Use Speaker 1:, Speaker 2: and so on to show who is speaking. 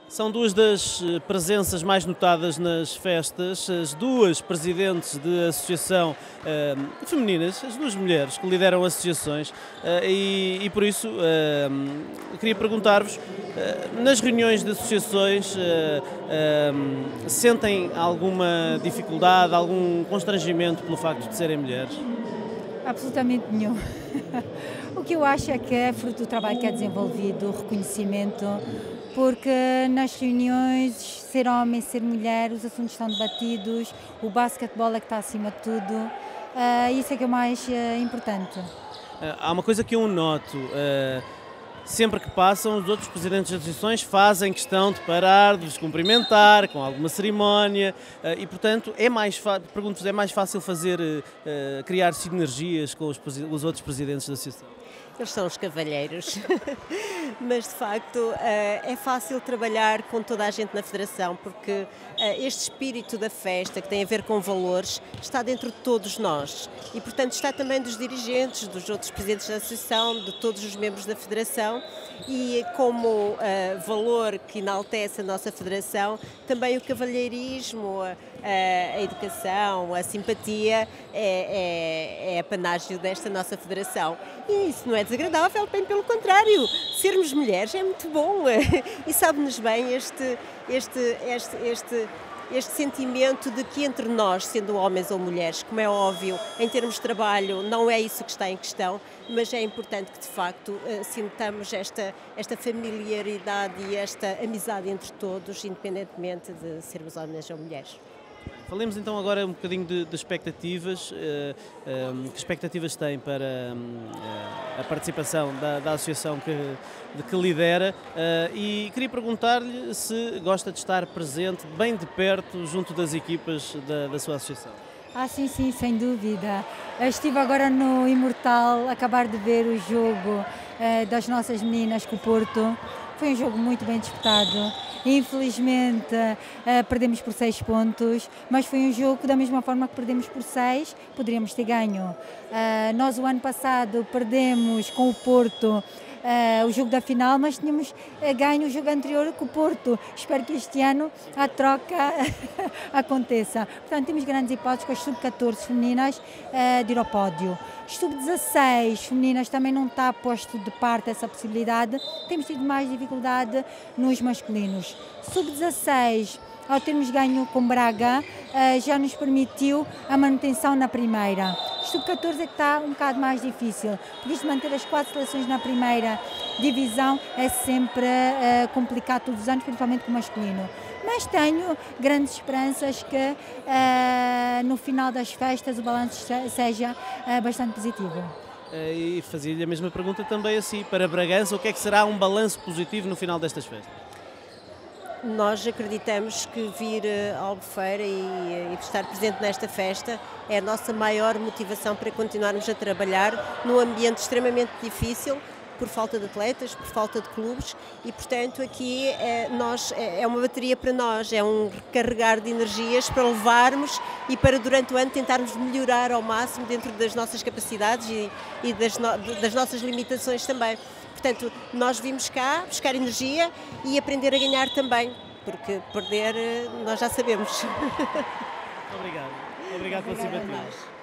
Speaker 1: São duas das presenças mais notadas nas festas, as duas presidentes de associação femininas, as duas mulheres que lideram associações e por isso queria perguntar-vos, nas reuniões de associações sentem alguma dificuldade, algum constrangimento pelo facto de serem mulheres?
Speaker 2: Absolutamente nenhum. O que eu acho é que é fruto do trabalho que é desenvolvido, o reconhecimento, porque nas reuniões, ser homem, ser mulher, os assuntos estão debatidos, o basquetebol é que está acima de tudo, isso é que é o mais importante.
Speaker 1: Há uma coisa que eu noto, sempre que passam, os outros presidentes de associações fazem questão de parar, de vos cumprimentar, com alguma cerimónia, e portanto, pergunto-vos, é mais fácil criar sinergias com os outros presidentes da associação?
Speaker 3: Eles são os cavalheiros, mas de facto é fácil trabalhar com toda a gente na Federação, porque este espírito da festa, que tem a ver com valores, está dentro de todos nós e, portanto, está também dos dirigentes, dos outros presidentes da Associação, de todos os membros da Federação e como valor que enaltece a nossa Federação, também o cavalheirismo, a educação, a simpatia é apanágio desta nossa Federação. E isso não é desagradável, bem pelo contrário, sermos mulheres é muito bom e sabe-nos bem este sentimento de que entre nós, sendo homens ou mulheres, como é óbvio, em termos de trabalho não é isso que está em questão, mas é importante que de facto sintamos esta familiaridade e esta amizade entre todos, independentemente de sermos homens ou mulheres.
Speaker 1: Falemos então agora um bocadinho de expectativas. Que expectativas tem para a participação da associação que lidera e queria perguntar-lhe se gosta de estar presente, bem de perto, junto das equipas da sua associação.
Speaker 2: Sim, sim, sem dúvida. Eu estive agora no Imortal, acabar de ver o jogo das nossas meninas com o Porto. Foi um jogo muito bem disputado. Infelizmente perdemos por 6 pontos, mas foi um jogo que da mesma forma que perdemos por 6, poderíamos ter ganho. Nós o ano passado perdemos com o Porto o jogo da final, mas tínhamos ganho o jogo anterior com o Porto. Espero que este ano a troca aconteça. Portanto, temos grandes hipóteses com as sub-14 femininas de ir ao pódio. Sub-16 femininas também não está posto de parte essa possibilidade. Temos tido mais dificuldade nos masculinos. Sub-16, ao termos ganho com Braga, já nos permitiu a manutenção na primeira. Sub-14 é que está um bocado mais difícil, por isso manter as 4 seleções na primeira divisão é sempre complicado todos os anos, principalmente com o masculino. Mas tenho grandes esperanças que no final das festas o balanço seja bastante positivo.
Speaker 1: E fazia-lhe a mesma pergunta também assim, para Bragança, o que é que será um balanço positivo no final destas festas?
Speaker 3: Nós acreditamos que vir à Albufeira e estar presente nesta festa é a nossa maior motivação para continuarmos a trabalhar num ambiente extremamente difícil, por falta de atletas, por falta de clubes e, portanto, aqui é uma bateria para nós, é um recarregar de energias para levarmos e para durante o ano tentarmos melhorar ao máximo dentro das nossas capacidades e das nossas limitações também. Portanto, nós vimos cá buscar energia e aprender a ganhar também, porque perder nós já sabemos.
Speaker 1: Obrigado. Obrigado pela simpatia.